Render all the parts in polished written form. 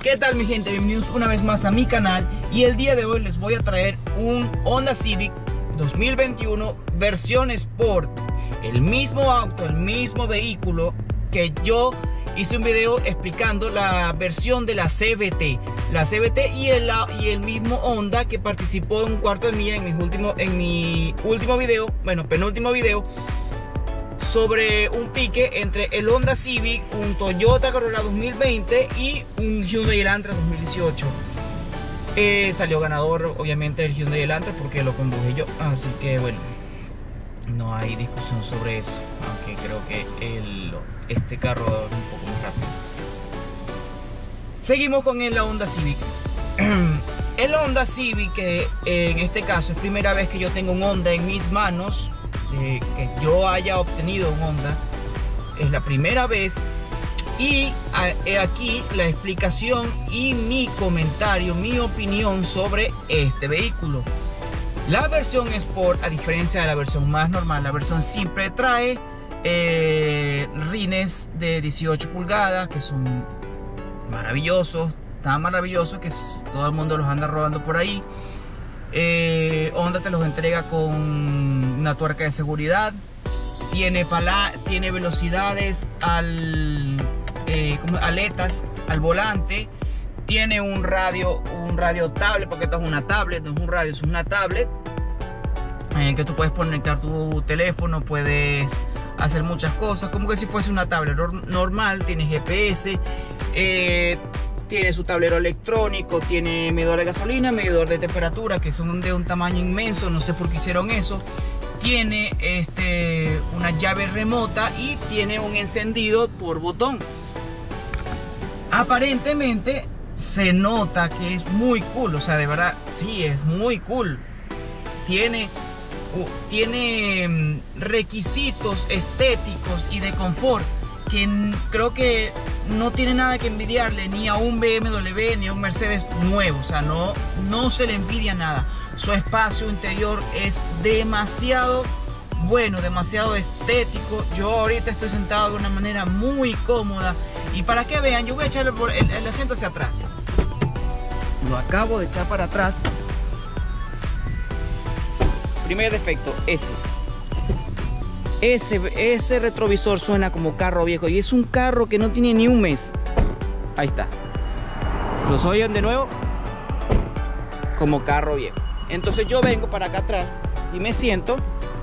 ¿Qué tal mi gente? Bienvenidos una vez más a mi canal. Y el día de hoy les voy a traer un Honda Civic 2021 versión Sport. El mismo auto, el mismo vehículo que yo hice un video explicando la versión de la CVT. La CVT y el mismo Honda que participó en un cuarto de milla en mi último video, bueno, penúltimo video, sobre un pique entre el Honda Civic, un Toyota Corolla 2020 y un Hyundai Elantra 2018. Salió ganador obviamente el Hyundai Elantra porque lo conduje yo, así que bueno, no hay discusión sobre eso, aunque creo que este carro es un poco más rápido. Seguimos con el Honda Civic. El Honda Civic, que en este caso es primera vez que yo tengo un Honda en mis manos, que yo haya obtenido un Honda, es la primera vez. Y aquí la explicación y mi comentario, mi opinión sobre este vehículo. La versión Sport, a diferencia de la versión más normal, la versión simple trae rines de 18 pulgadas que son maravillosos, tan maravillosos que todo el mundo los anda rodando por ahí. Honda te los entrega con una tuerca de seguridad, tiene velocidades aletas al volante, tiene un radio tablet, porque esto es una tablet, no es un radio, es una tablet en que tú puedes conectar tu teléfono, puedes hacer muchas cosas como que si fuese una tablet normal. Tiene GPS, tiene su tablero electrónico, tiene medidor de gasolina, medidor de temperatura, que son de un tamaño inmenso, no sé por qué hicieron eso. Tiene una llave remota y tiene un encendido por botón. Aparentemente se nota que es muy cool, o sea, de verdad, sí, es muy cool. Tiene requisitos estéticos y de confort que creo que no tiene nada que envidiarle ni a un BMW ni a un Mercedes nuevo. O sea, no se le envidia nada. Su espacio interior es demasiado bueno, demasiado estético. Yo ahorita estoy sentado de una manera muy cómoda. Y para que vean, yo voy a echar el asiento hacia atrás. Lo acabo de echar para atrás. Primer defecto, ese retrovisor suena como carro viejo, y es un carro que no tiene ni un mes. Ahí está. ¿Los oyen de nuevo? Como carro viejo. Entonces yo vengo para acá atrás y me siento.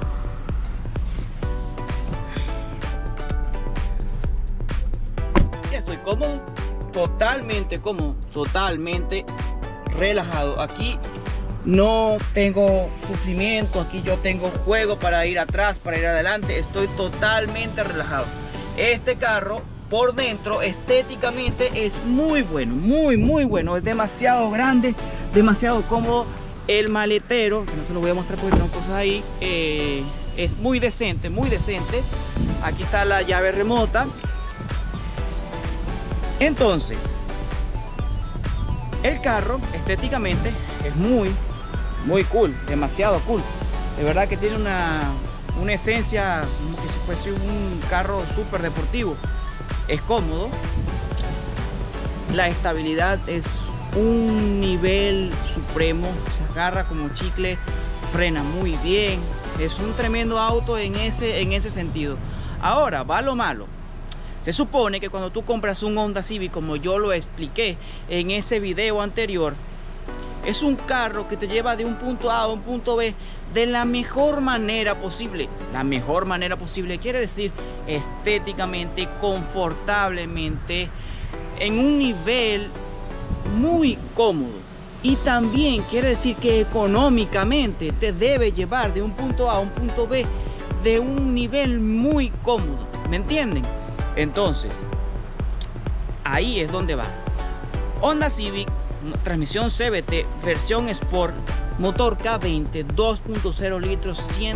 Ya estoy cómodo, totalmente cómodo, totalmente relajado. Aquí no tengo sufrimiento, aquí yo tengo juego para ir atrás, para ir adelante. Estoy totalmente relajado. Este carro por dentro estéticamente es muy bueno, muy bueno. Es demasiado grande, demasiado cómodo. El maletero, que no se lo voy a mostrar porque tengo cosas ahí, es muy decente, muy decente. Aquí está la llave remota. Entonces, el carro estéticamente es muy cool, demasiado cool. De verdad que tiene una esencia como que si fuese un carro súper deportivo. Es cómodo. La estabilidad es un nivel supremo. Se agarra como chicle, frena muy bien. Es un tremendo auto en ese sentido. Ahora va lo malo. Se supone que cuando tú compras un Honda Civic, como yo lo expliqué en ese video anterior, es un carro que te lleva de un punto A a un punto B de la mejor manera posible. La mejor manera posible quiere decir estéticamente, confortablemente, en un nivel muy cómodo. Y también quiere decir que económicamente te debe llevar de un punto A a un punto B de un nivel muy cómodo. ¿Me entienden? Entonces, ahí es donde va. Honda Civic, transmisión CVT, versión Sport, motor K20, 2.0 litros,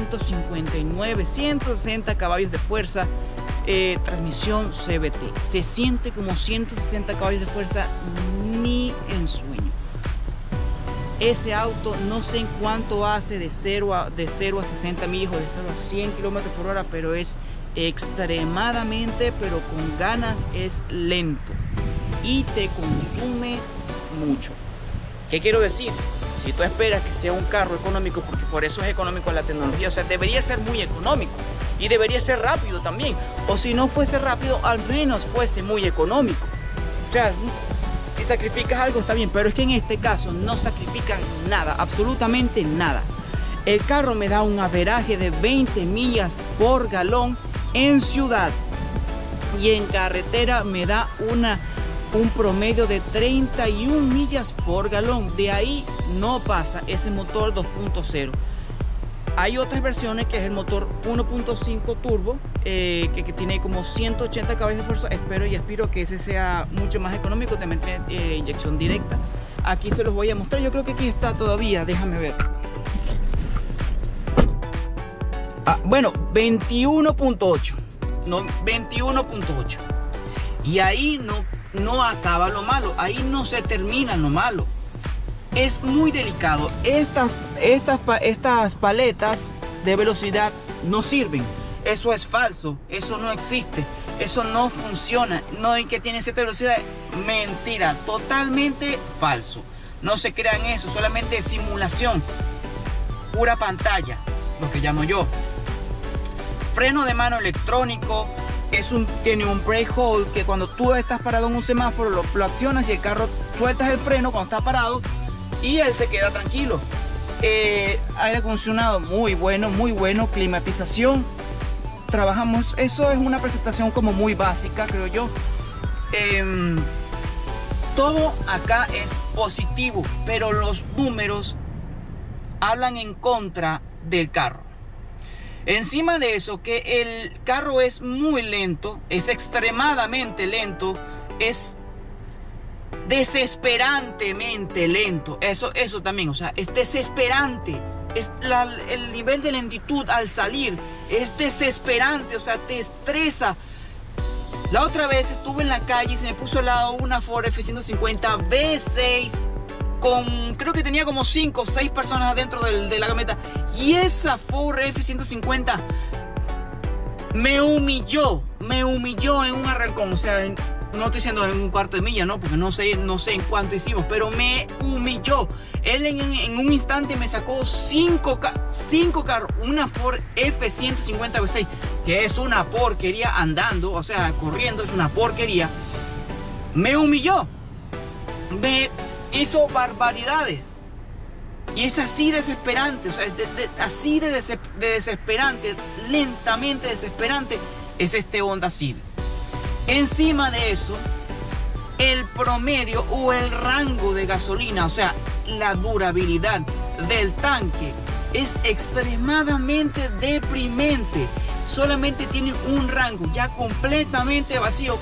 160 caballos de fuerza, transmisión CVT. Se siente como 160 caballos de fuerza ni en sueño. Ese auto no sé en cuánto hace de 0 a 60 millas o de 0 a 100 kilómetros por hora, pero es extremadamente, pero con ganas, es lento. y te consume mucho. ¿Qué quiero decir? Si tú esperas que sea un carro económico, porque por eso es económico la tecnología, o sea, debería ser muy económico y debería ser rápido también, o si no fuese rápido, al menos fuese muy económico. O sea, si sacrificas algo está bien, pero es que en este caso no sacrifican nada, absolutamente nada. El carro me da un averaje de 20 millas por galón en ciudad y en carretera me da un promedio de 31 millas por galón. De ahí no pasa ese motor 2.0. Hay otras versiones que es el motor 1.5 turbo que tiene como 180 caballos de fuerza. Espero y aspiro que ese sea mucho más económico. También tiene inyección directa. Aquí se los voy a mostrar. Yo creo que aquí está todavía. Déjame ver. Bueno, 21.8. No, 21.8. Y ahí no acaba lo malo. Ahí no se termina lo malo. Es muy delicado. Estas paletas de velocidad no sirven. Eso es falso. Eso no existe. Eso no funciona. No hay que tiene cierta velocidad. Mentira. Totalmente falso. No se crean eso. Solamente simulación. Pura pantalla. Lo que llamo yo. Freno de mano electrónico. Tiene un brake hold que cuando tú estás parado en un semáforo lo accionas y el carro sueltas el freno cuando está parado y él se queda tranquilo. Aire acondicionado muy bueno, climatización. Trabajamos, eso es una presentación como muy básica, creo yo. Todo acá es positivo, pero los números hablan en contra del carro. Encima de eso, que el carro es muy lento, es extremadamente lento, es desesperantemente lento. Eso también, o sea, es desesperante. El nivel de lentitud al salir es desesperante, o sea, te estresa. La otra vez estuve en la calle y se me puso al lado una Ford F-150 V6 creo que tenía como 5 o 6 personas adentro de la camioneta, y esa Ford F-150 me humilló en un arrancón. O sea, no estoy diciendo en un cuarto de milla, no, porque no sé en cuánto hicimos, pero me humilló. Él en un instante me sacó 5 carros, una Ford F-150 V6, que es una porquería andando, o sea, corriendo es una porquería. Me humilló, me hizo barbaridades. Y es así desesperante, o sea, así de desesperante, lentamente desesperante es este Honda Civic. Encima de eso, el promedio o el rango de gasolina, o sea, la durabilidad del tanque es extremadamente deprimente. Solamente tiene un rango ya completamente vacío,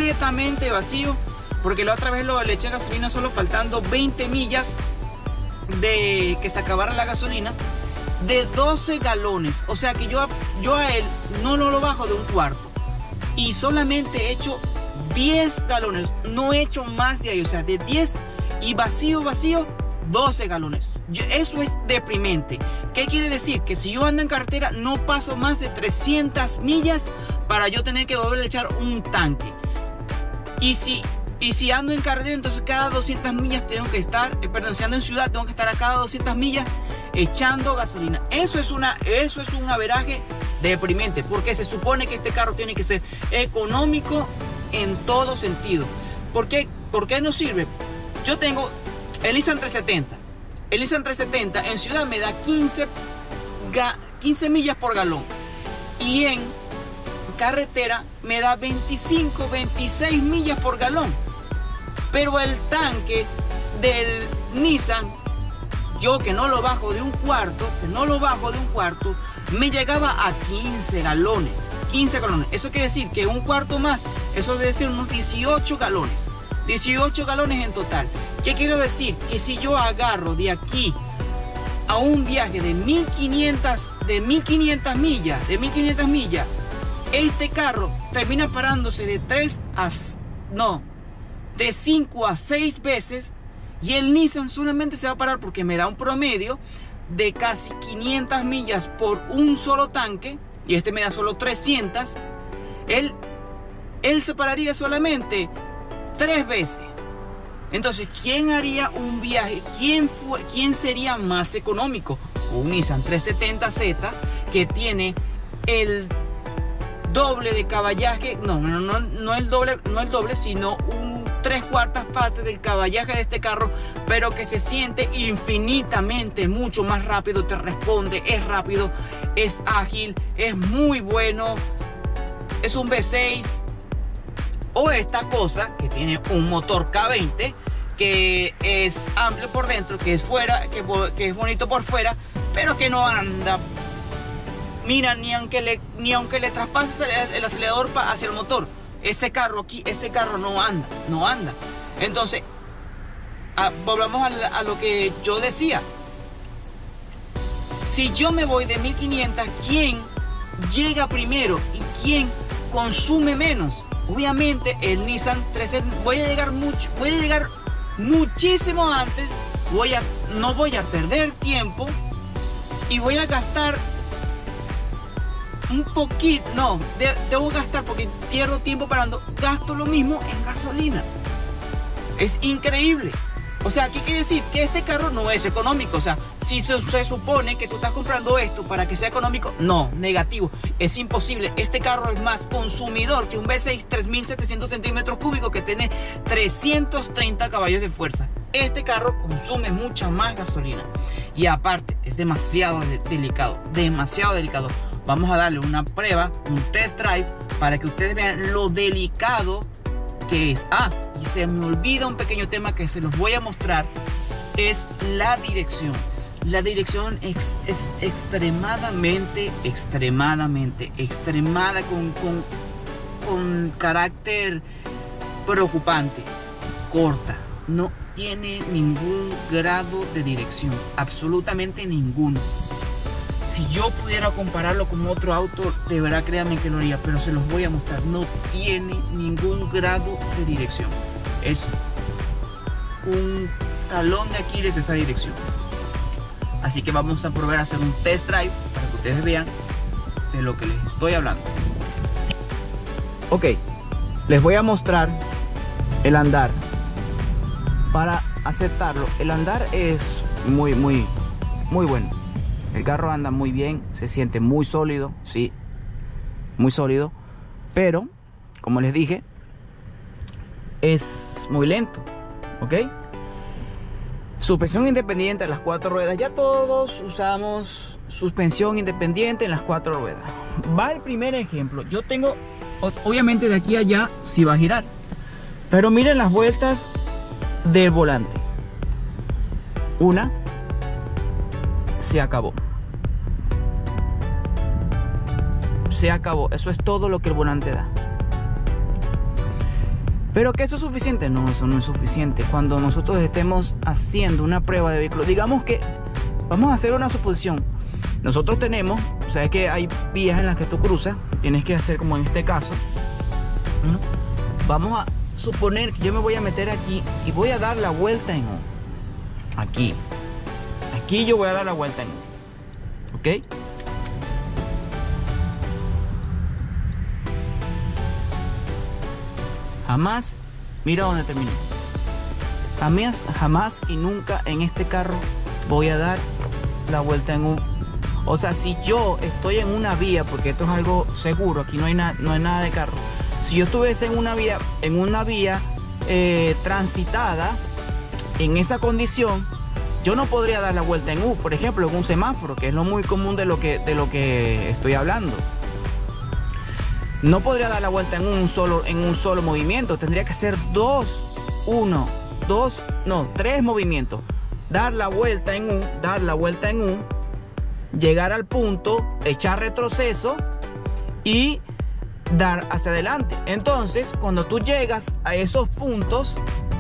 porque la otra vez le eché gasolina solo faltando 20 millas de que se acabara la gasolina, de 12 galones. O sea que yo a él no lo bajo de un cuarto y solamente he hecho 10 galones, no he hecho más de ahí. O sea, de 10 y vacío 12 galones. Eso es deprimente. ¿Qué quiere decir? Que si yo ando en carretera no paso más de 300 millas para yo tener que volver a echar un tanque. Y si ando en carretera, entonces cada 200 millas tengo que estar, si ando en ciudad, tengo que estar a cada 200 millas echando gasolina. Eso es un averaje deprimente, porque se supone que este carro tiene que ser económico en todo sentido. ¿Por qué no sirve? Yo tengo el Nissan 370. El Nissan 370 en ciudad me da 15 millas por galón. Y en carretera me da 26 millas por galón. Pero el tanque del Nissan, yo que no lo bajo de un cuarto, me llegaba a 15 galones. Eso quiere decir que un cuarto más, eso debe ser unos 18 galones. 18 galones en total. ¿Qué quiero decir? Que si yo agarro de aquí a un viaje de 1500 millas, este carro termina parándose de 5 a 6 veces, y el Nissan solamente se va a parar porque me da un promedio de casi 500 millas por un solo tanque, y este me da solo 300. Él se pararía solamente 3 veces. Entonces, ¿quién haría un viaje? ¿Quién sería más económico? Un Nissan 370Z que tiene el doble de caballaje, no el doble, sino un 3/4 partes del caballaje de este carro, pero que se siente infinitamente mucho más rápido, te responde, es rápido, es ágil, es muy bueno, es un V6, o esta cosa que tiene un motor K20 que es amplio por dentro, que es bonito por fuera, pero que no anda. Mira, ni aunque le traspases el acelerador hacia el motor, ese carro no anda. Entonces, volvamos a lo que yo decía. Si yo me voy de 1500, ¿quién llega primero y quién consume menos? Obviamente el Nissan 370. Voy a llegar muchísimo antes. No voy a perder tiempo y voy a gastar un poquito, debo gastar porque pierdo tiempo parando, gasto lo mismo en gasolina. Es increíble. O sea, ¿qué quiere decir? Que este carro no es económico. O sea, si se supone que tú estás comprando esto para que sea económico, no, negativo, es imposible. Este carro es más consumidor que un V6 3700 centímetros cúbicos que tiene 330 caballos de fuerza. Este carro consume mucha más gasolina y aparte es demasiado delicado, Vamos a darle una prueba, un test drive, para que ustedes vean lo delicado que es. Y se me olvida un pequeño tema que se los voy a mostrar, es la dirección. La dirección es extremadamente con carácter preocupante, corta, no tiene ningún grado de dirección, absolutamente ninguno. Si yo pudiera compararlo con otro auto, de verdad créanme que lo haría, pero se los voy a mostrar. No tiene ningún grado de dirección. Es un talón de Aquiles esa dirección. Así que vamos a probar a hacer un test drive para que ustedes vean de lo que les estoy hablando. Ok, les voy a mostrar el andar. Para aceptarlo, el andar es muy bueno. El carro anda muy bien, se siente muy sólido, sí, muy sólido, pero como les dije, es muy lento, ¿ok? Suspensión independiente en las 4 ruedas, ya todos usamos suspensión independiente en las 4 ruedas. Va el primer ejemplo. Yo tengo, obviamente de aquí a allá sí va a girar, pero miren las vueltas del volante. Una, se acabó. Se acabó. Eso es todo lo que el volante da. Pero que eso es suficiente. No, eso no es suficiente. Cuando nosotros estemos haciendo una prueba de vehículo, digamos que vamos a hacer una suposición. Nosotros tenemos, o sea, es que hay vías en las que tú cruzas, tienes que hacer como en este caso, ¿no? Vamos a suponer que yo me voy a meter aquí y voy a dar la vuelta en U. Aquí yo voy a dar la vuelta en U, ¿ok? Jamás, mira dónde terminé. Jamás y nunca en este carro voy a dar la vuelta en U. O sea, si yo estoy en una vía, porque esto es algo seguro, aquí no hay nada de carro. Si yo estuviese en una vía transitada, en esa condición, yo no podría dar la vuelta en U, por ejemplo, en un semáforo, que es lo muy común de lo que estoy hablando. No podría dar la vuelta en un solo movimiento, tendría que ser tres movimientos. Dar la vuelta en U, llegar al punto, echar retroceso y dar hacia adelante. Entonces, cuando tú llegas a esos puntos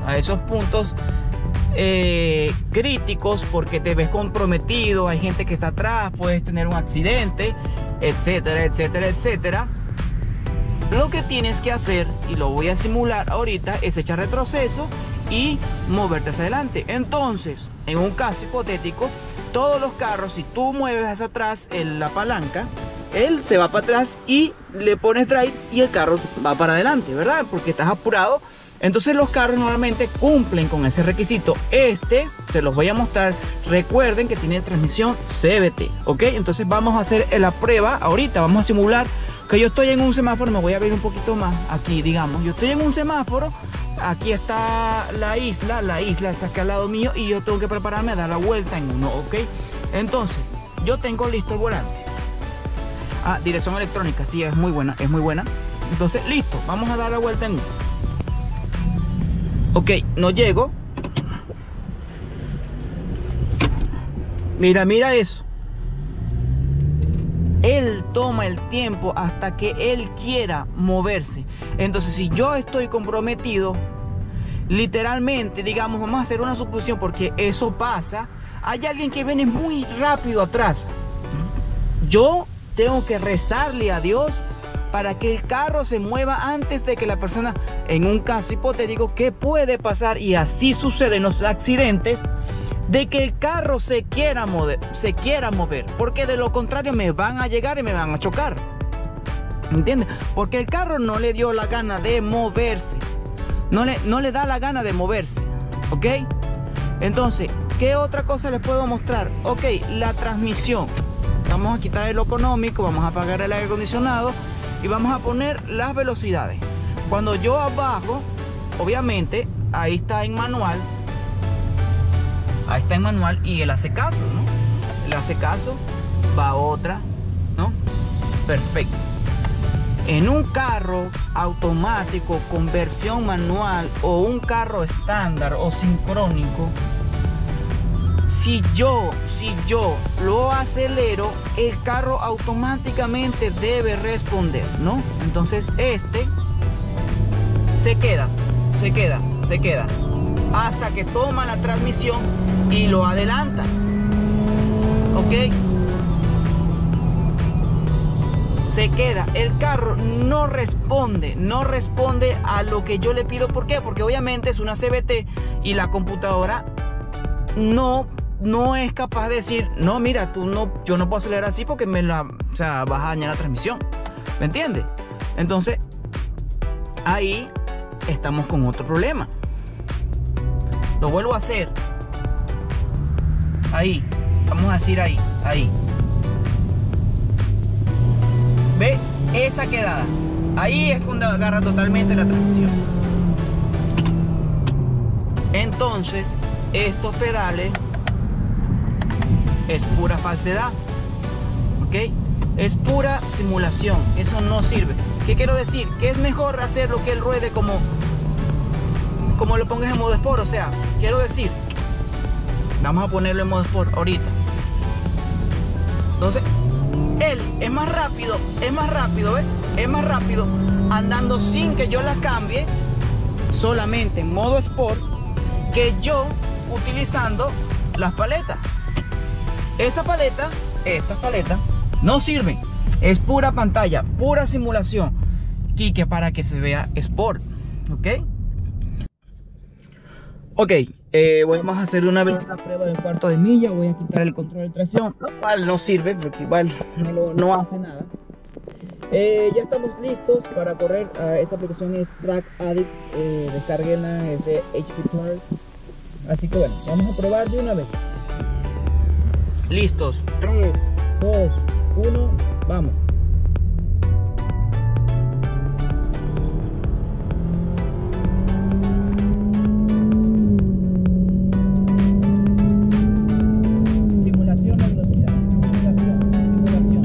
críticos, porque te ves comprometido, hay gente que está atrás, puedes tener un accidente, etcétera, etcétera, etcétera. Lo que tienes que hacer, y lo voy a simular ahorita, es echar retroceso y moverte hacia adelante. Entonces, en un caso hipotético, todos los carros, si tú mueves hacia atrás la palanca, él se va para atrás y le pones drive y el carro va para adelante, ¿verdad? Porque estás apurado Entonces los carros normalmente cumplen con ese requisito. Te los voy a mostrar. Recuerden que tiene transmisión CVT, ¿ok? Entonces vamos a hacer la prueba ahorita. Vamos a simular que yo estoy en un semáforo. Me voy a abrir un poquito más aquí, digamos. Yo estoy en un semáforo. Aquí está la isla está acá al lado mío. Y yo tengo que prepararme a dar la vuelta en uno, ¿ok? Entonces, yo tengo listo el volante. Dirección electrónica, sí, es muy buena, es muy buena. Entonces, listo, vamos a dar la vuelta en uno. Ok, no llego. Mira eso. Él toma el tiempo hasta que él quiera moverse. Entonces, si yo estoy comprometido, literalmente, digamos, vamos a hacer una suposición porque eso pasa. Hay alguien que viene muy rápido atrás. Yo tengo que rezarle a Dios para que el carro se mueva antes de que la persona, en un caso hipotético, ¿qué puede pasar? Y así sucede en los accidentes, de que el carro se quiera mover, porque de lo contrario me van a llegar y me van a chocar. ¿Entiendes? Porque el carro no le dio la gana de moverse. No le da la gana de moverse. ¿Ok? Entonces, ¿qué otra cosa les puedo mostrar? Ok, la transmisión. Vamos a quitar el económico, vamos a apagar el aire acondicionado y vamos a poner las velocidades. Cuando yo abajo, obviamente, ahí está en manual. Ahí está en manual y él hace caso, ¿no? Él hace caso, va a otra, ¿no? Perfecto. En un carro automático con versión manual o un carro estándar o sincrónico, si yo lo acelero, el carro automáticamente debe responder, ¿no? Entonces se queda hasta que toma la transmisión y lo adelanta. ¿Ok? Se queda, el carro no responde a lo que yo le pido. ¿Por qué? Porque obviamente es una CVT y la computadora no es capaz de decir, no, mira, yo no puedo acelerar así porque vas a dañar la transmisión. ¿Me entiendes? Entonces, ahí estamos con otro problema. Lo vuelvo a hacer. Ahí, vamos a decir ahí. ¿Ve? Esa quedada. Ahí es donde agarra totalmente la transmisión. Entonces, estos pedales es pura falsedad, ¿ok? Es pura simulación, eso no sirve. ¿Qué quiero decir? Que es mejor hacerlo que él ruede como lo pongas en modo Sport. O sea, quiero decir, vamos a ponerlo en modo Sport ahorita. Entonces, él es más rápido, ¿ves? Es más rápido andando sin que yo la cambie, solamente en modo Sport, que yo utilizando las paletas. Estas paletas no sirven. Es pura pantalla, pura simulación. Quique, para que se vea Sport. ¿Ok? Ok, vamos a hacer una vez esa prueba del cuarto de milla. Voy a quitar el control de tracción, lo cual no sirve porque igual no hace nada. Ya estamos listos para correr. Esta aplicación es Track Addict. Descarguenla, es de HP Tour. Así que bueno, vamos a probar de una vez. Listos. 3, 2, 1, vamos. Simulación de velocidad. Simulación.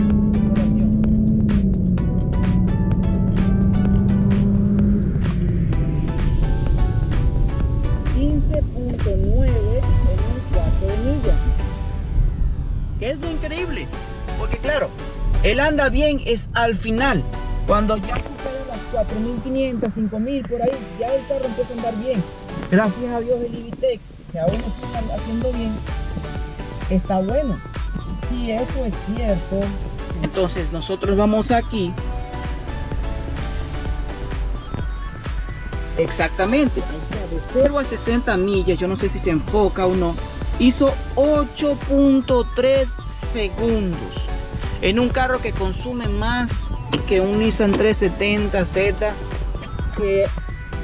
15.9 en un cuarto de milla. Que es lo increíble, porque claro, él anda bien es al final, cuando ya supera las 4500, 5000 por ahí, ya el carro empieza a andar bien. Gracias a Dios el EVTEC, que aún está haciendo bien, está bueno. Si eso es cierto, entonces nosotros vamos aquí. Exactamente, de 0 a 60 millas, yo no sé si se enfoca o no. Hizo 8.3 segundos en un carro que consume más que un Nissan 370Z, que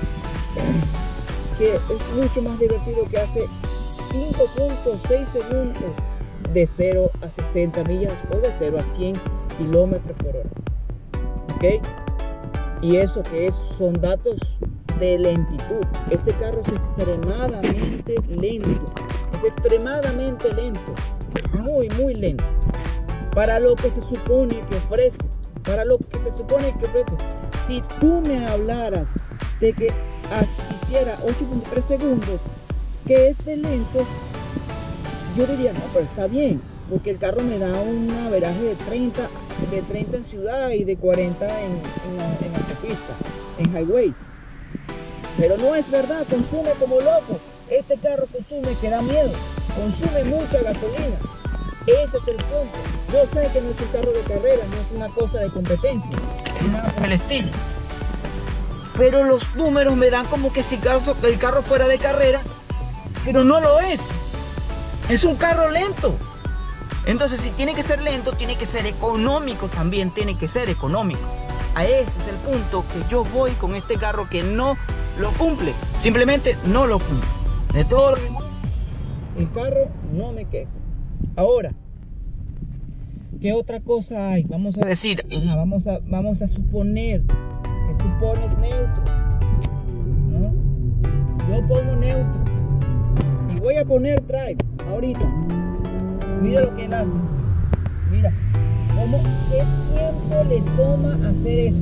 que es mucho más divertido, que hace 5.6 segundos de 0 a 60 millas o de 0 a 100 kilómetros por hora. ¿Ok? Y eso que son datos de lentitud. Este carro es extremadamente lento. Es extremadamente lento. Muy, muy lento. Para lo que se supone que ofrece. Para lo que se supone que ofrece. Si tú me hablaras de que hiciera 8.3 segundos, que es de lento, yo diría, no, pero está bien, porque el carro me da un averaje de 30 en ciudad y de 40 en autopista, en highway. Pero no es verdad, consume como loco. Este carro consume que da miedo, consume mucha gasolina. Ese es el punto. Yo sé que no es un carro de carrera, no es una cosa de competencia, es nada por el estilo. Pero los números me dan como que si el carro fuera de carreras, pero no lo es. Es un carro lento. Entonces, si tiene que ser lento, tiene que ser económico también, tiene que ser económico. A ese es el punto que yo voy con este carro, que no lo cumple. Simplemente no lo cumple. De todo lo demás, el carro no me quejo. Ahora, ¿qué otra cosa hay? Vamos a decir, vamos a suponer que tú pones neutro, ¿no? Yo pongo neutro y voy a poner drive ahorita. Mira lo que él hace. Mira, ¿qué tiempo le toma hacer eso?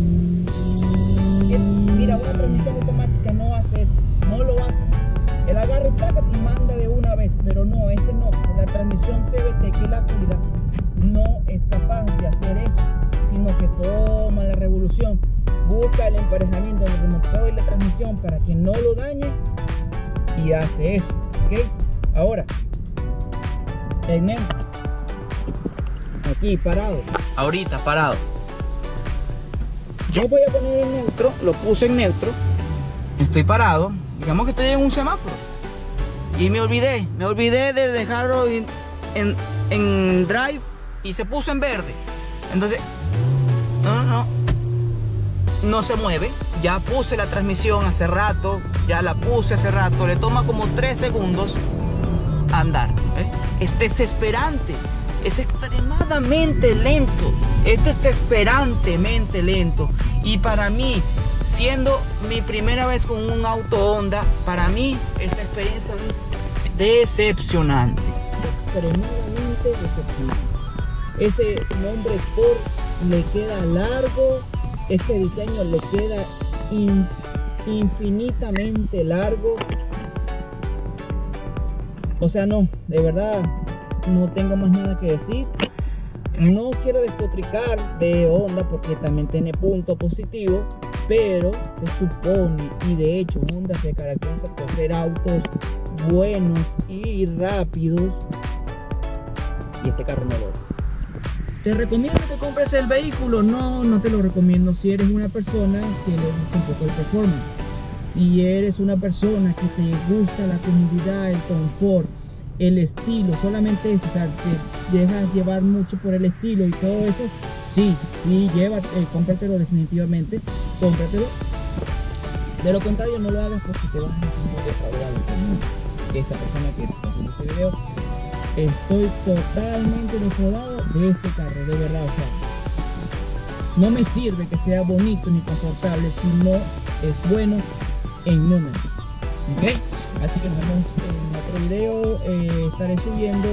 Mira, una transmisión automática no hace eso, no lo hace. El agarre y manda de una vez, pero no, este no. La transmisión CVT, que la cuida, no es capaz de hacer eso, sino que toma la revolución, busca el emparejamiento del motor y la transmisión para que no lo dañe y hace eso. ¿Ok? Ahora, el neutro, aquí parado, ahorita parado. Yo voy a poner el neutro, lo puse en neutro, estoy parado, digamos que estoy en un semáforo y me olvidé de dejarlo en drive y se puso en verde. Entonces, no se mueve. Ya puse la transmisión hace rato, le toma como 3 segundos andar. Es desesperante, es extremadamente lento, es desesperantemente lento. Y para mí, siendo mi primera vez con un auto Honda, para mí esta experiencia es decepcionante, extremadamente decepcionante. Ese nombre Sport le queda largo, este diseño le queda infinitamente largo. O sea, no, de verdad no tengo más nada que decir. No quiero despotricar de Honda porque también tiene puntos positivos, pero se supone, y de hecho Honda se caracteriza por ser autos buenos y rápidos, y este carro no lo es. ¿Te recomiendo que compres el vehículo? No, no te lo recomiendo si eres una persona que le gusta un poco el performance. Si eres una persona que te gusta la comodidad, el confort, el estilo, solamente eso, o sea, te dejas llevar mucho por el estilo y todo eso, sí, cómpratelo definitivamente, cómpratelo. De lo contrario, no lo hagas porque te vas a defraudar esta persona que está haciendo este video. Estoy totalmente defraudado de este carro, de verdad. O sea, no me sirve que sea bonito ni confortable si no es bueno en números. ¿Ok? Así que nos vemos en otro video. Estaré subiendo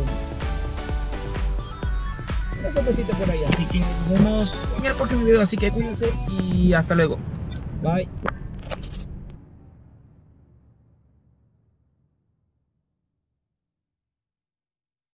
una sorpresita por ahí. Así que nos vemos en el próximo video. Así que cuídense y hasta luego. Bye.